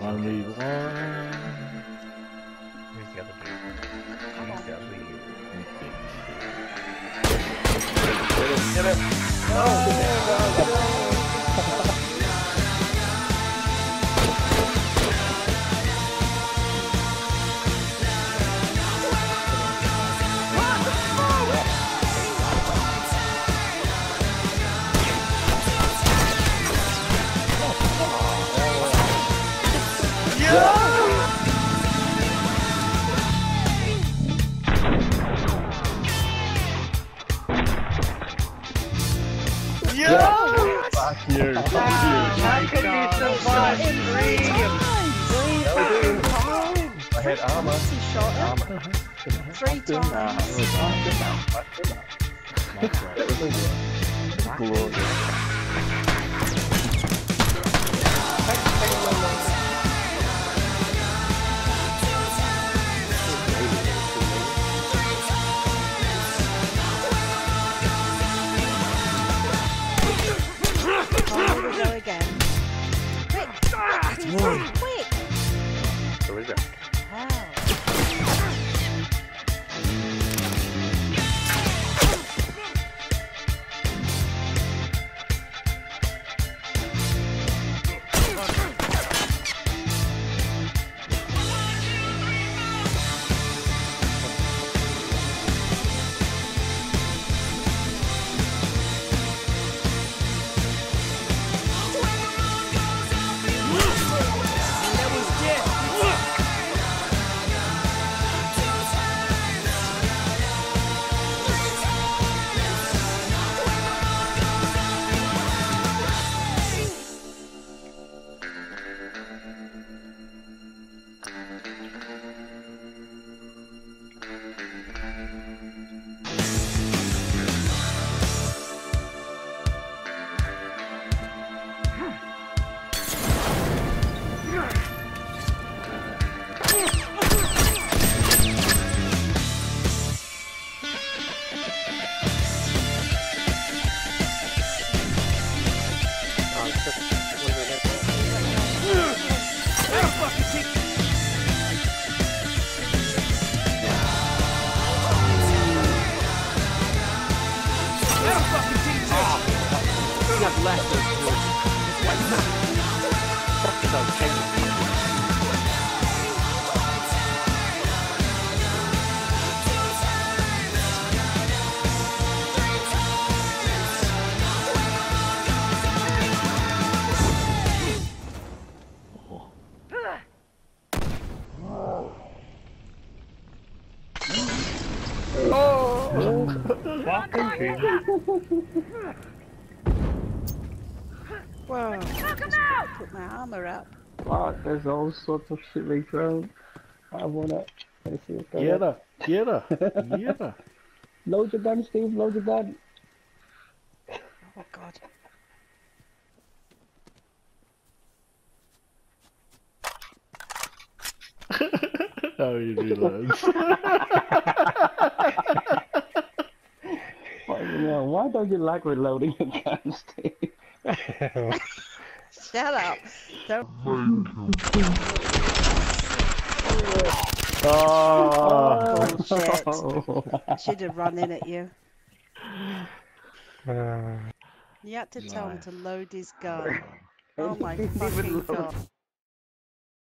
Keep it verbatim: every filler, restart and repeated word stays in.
Only one. Where's the other dude? He's the other dude. Get him, get him! No! Yeah! Fuck you! Fuck you! How can you survive three times? I had armor. Armor. Three times. That was glorious. Go again. Quick! Quick! Quick! Who is it? Wow. Whoa, just put my armor up. Fuck, there's all sorts of shit being thrown. I wanna... Let's see what's going Get on. her! Get her! Get her! Load your gun, Steve, load your gun. Oh god. How you do that? Why don't you like reloading your gun, Steve? Shut up. Don't... Oh! Bullshit. I should have run in at you. Uh, You had to tell him to load his gun. Oh my fucking god.